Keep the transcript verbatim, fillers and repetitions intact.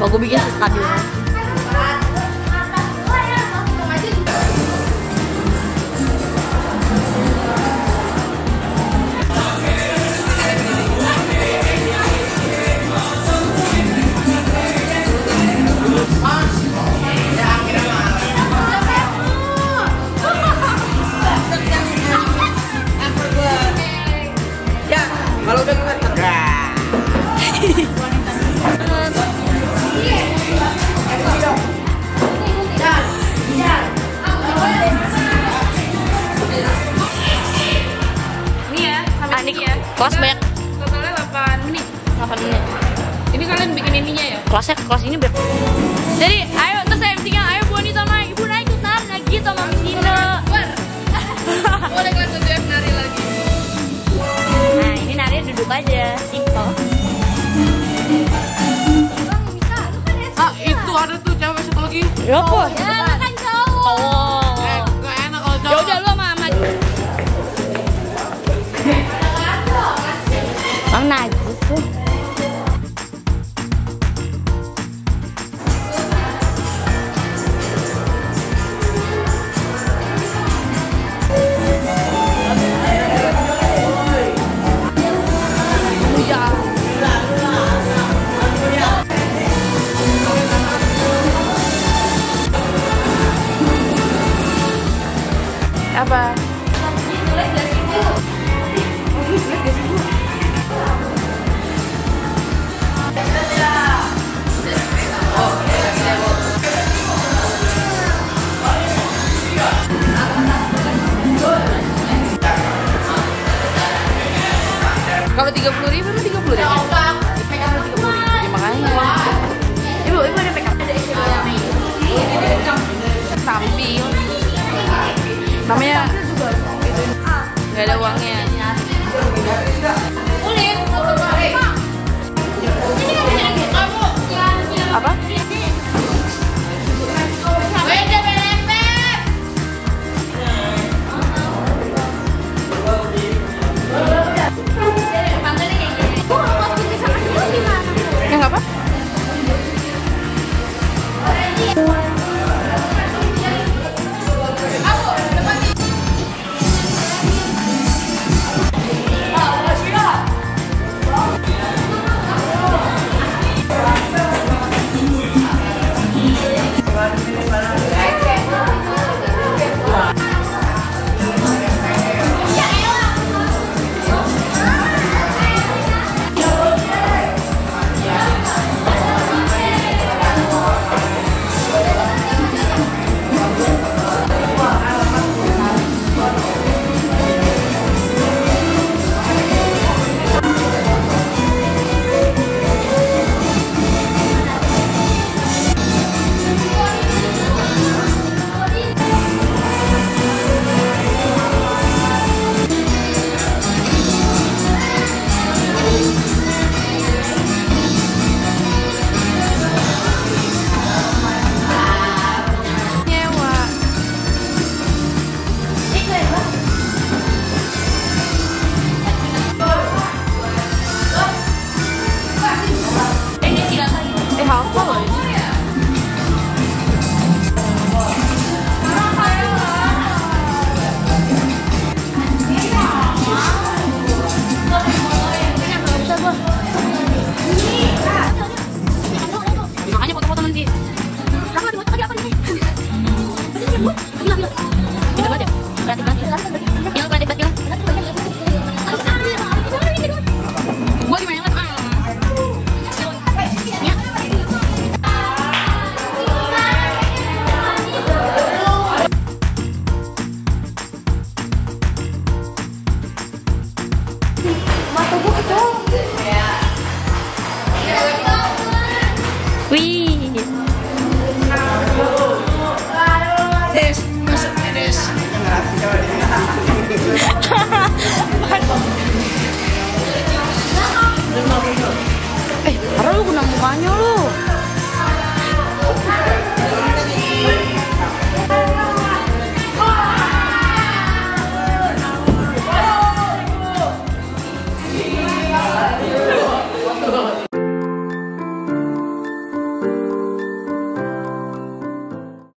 Aku bikin stadion. Kalau udah ngeliat ini ya, sampai Anik sini ya. kelas banyak Totalnya delapan menit. delapan menit. Ini kalian bikin ininya ya? Kelasnya kelas ini berapa? Jadi ayo terus saya M C-nya ayo Bu Anita sama Ibu naik ikut nari lagi sama Mami Sina. Boleh kalian tunjuk nari lagi. Nah ini nari duduk aja, simple. ah itu ada tuh cewek satu lagi. Ya apa? Ya, kan cowok. Oh. Eh, gak enak kalau Ya cowok. udah lu sama Ahmad. Bang najis tuh. Apa? Kalau tiga puluh ribu, tiga puluh ribu. Ya makanya. Ibu, ibu ada make up. Tampil. Namanya nggak ada uangnya.